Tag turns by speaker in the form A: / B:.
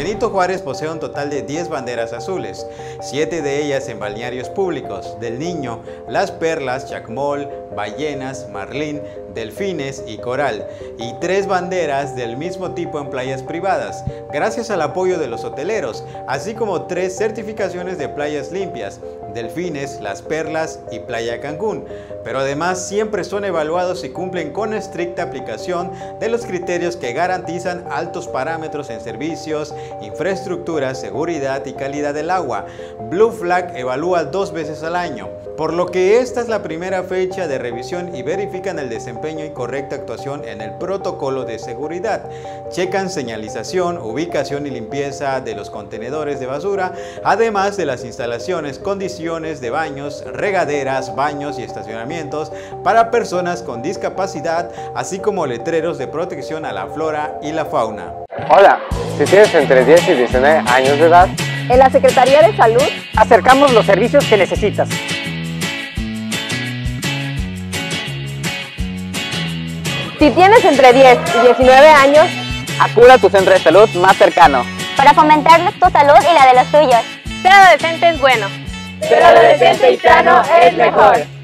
A: Benito Juárez posee un total de 10 banderas azules, 7 de ellas en balnearios públicos: del Niño, Las Perlas, Chacmol, Ballenas, Marlín, Delfines y Coral, y 3 banderas del mismo tipo en playas privadas, gracias al apoyo de los hoteleros, así como 3 certificaciones de playas limpias: Delfines, Las Perlas y Playa Cancún, pero además siempre son evaluados y cumplen con estricta aplicación de los criterios que garantizan altos parámetros en servicios, infraestructura, seguridad y calidad del agua. Blue Flag evalúa 2 veces al año, por lo que esta es la primera fecha de revisión y verifican el desempeño y correcta actuación en el protocolo de seguridad. Checan señalización, ubicación y limpieza de los contenedores de basura, además de las instalaciones, condiciones de baños, regaderas, baños y estacionamientos para personas con discapacidad, así como letreros de protección a la flora y la fauna.
B: Hola, si tienes entre 10 y 19 años de edad,
C: en la Secretaría de Salud
B: acercamos los servicios que necesitas.
C: Si tienes entre 10 y 19 años,
B: acude a tu centro de salud más cercano
D: para fomentar tu salud y la de los tuyos.
C: Ser adolescente es bueno.
E: Ser adolescente y sano es mejor.